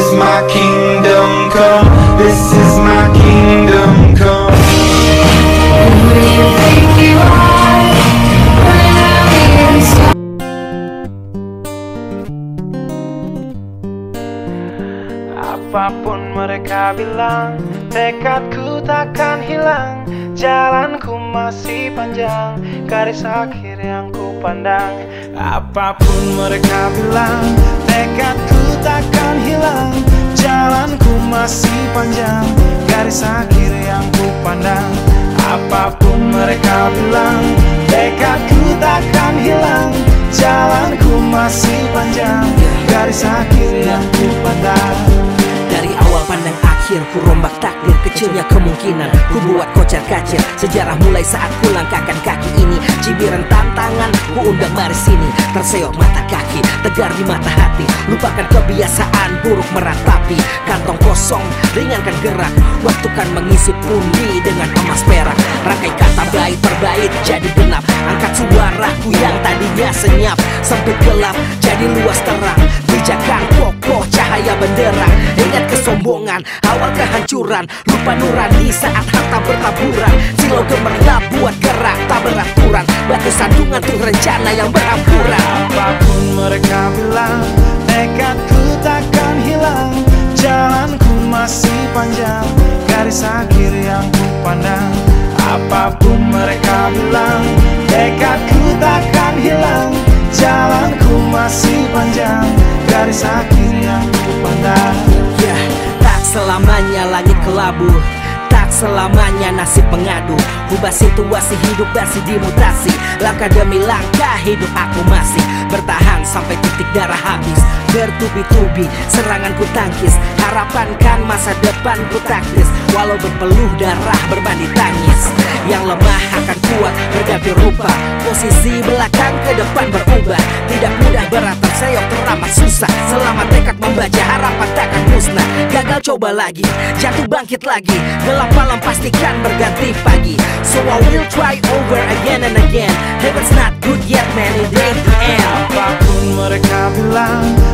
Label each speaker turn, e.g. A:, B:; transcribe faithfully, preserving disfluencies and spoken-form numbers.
A: is my kingdom come. This is my kingdom come.
B: Who do you think you are? When I'm inside.
C: Apapun mereka bilang, tekadku takkan hilang. Jalanku masih panjang, garis akhir yang ku pandang. Apapun mereka bilang, tekadku takkan hilang. Jalanku masih panjang, garis akhir yang ku pandang. Apapun mereka bilang, tekadku takkan hilang. Jalanku masih panjang, garis akhir yang ku pandang.
D: Dari awal pandang akhir, ku rombak takdir. Kecilnya kemungkinan, ku buat kocar kacir. Sejarah mulai saat ku langkahkan kaki ini. Cibiran tantangan, ku undang mari sini. Terseok mata kaki, tegar di mata hati. Lupakan kebiasaan buruk meratapi. Kantong kosong, ringankan gerak. Waktu kan mengisi pundi dengan emas perak. Rangkai kata baik terbaik jadi genap. Angkat suaraku yang tadinya senyap. Sempit gelap, jadi luas terang. Pijakan kokoh, cahaya benderang. Ingat kesombongan, awal kehancuran. Lupa nurani saat harta bertaburan. Silau gemerlap buat gerak tak beraturan. Batu sandungan tuh rencana yang berampuran.
C: Apapun mereka bilang, tekadku takkan hilang. Jalanku masih panjang, garis akhir yang ku pandang. Apapun mereka bilang, tekadku takkan hilang. Jalanku masih panjang, garis akhir yang ku pandang.
D: Ya, tak selamanya langit kelabu, tak selamanya nasib mengadu. Ubah situasi hidup masih dimutasi. Langkah demi langkah hidup aku masih bertahan sampai titik darah habis. Bertubi-tubi serangan ku tangkis. Harapan kan masa depan ku taktis. Walau berpeluh darah berbanding tangis. Yang lemah akan kuat berganti rupa. Posisi belakang ke depan berubah. Tidak mudah berat terseok teramat susah. Selama tekad membaca harapan takkan musnah. Gagal coba lagi, jatuh bangkit lagi. Gelap malam pastikan berganti pagi. So I will try over again and again. Heaven's not good yet man, it ain't the end.
C: Apapun mereka bilang,